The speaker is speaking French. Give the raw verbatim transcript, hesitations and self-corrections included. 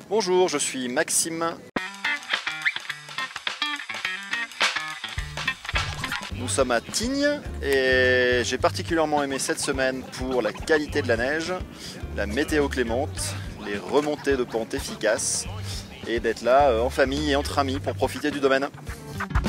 Bonjour, je suis Maxime. Nous sommes à Tignes et j'ai particulièrement aimé cette semaine pour la qualité de la neige, la météo clémente, les remontées de pente efficaces et d'être là en famille et entre amis pour profiter du domaine.